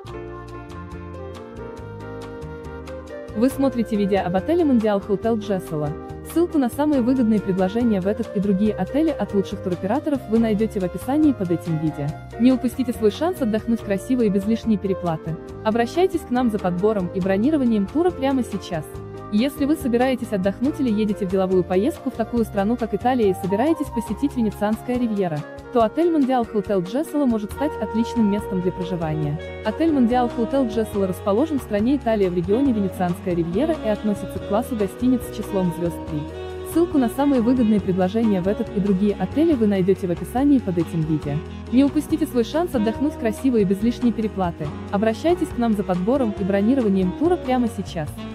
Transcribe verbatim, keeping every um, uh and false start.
Вы смотрите видео об отеле Mondial Hotel Джесела. Ссылку на самые выгодные предложения в этот и другие отели от лучших туроператоров вы найдете в описании под этим видео. Не упустите свой шанс отдохнуть красиво и без лишней переплаты. Обращайтесь к нам за подбором и бронированием тура прямо сейчас. Если вы собираетесь отдохнуть или едете в деловую поездку в такую страну, как Италия, и собираетесь посетить Венецианская ривьера, то отель Mondial Hotel Джесела может стать отличным местом для проживания. Отель Mondial Hotel Джесела расположен в стране Италия в регионе Венецианская ривьера и относится к классу гостиниц с числом звезд три. Ссылку на самые выгодные предложения в этот и другие отели вы найдете в описании под этим видео. Не упустите свой шанс отдохнуть красиво и без лишней переплаты. Обращайтесь к нам за подбором и бронированием тура прямо сейчас.